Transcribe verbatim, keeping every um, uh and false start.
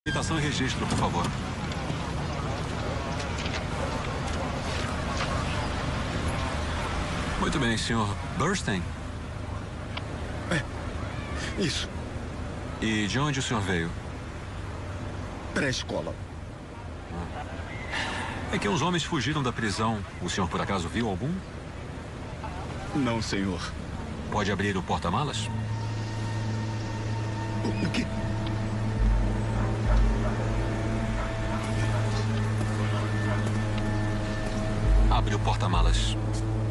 Documentação e registro, por favor. Muito bem, senhor Burstein. É, isso. E de onde o senhor veio? Pré-escola. É que uns homens fugiram da prisão. O senhor, por acaso, viu algum? Não, senhor. Pode abrir o porta-malas? O quê? Abre o porta-malas.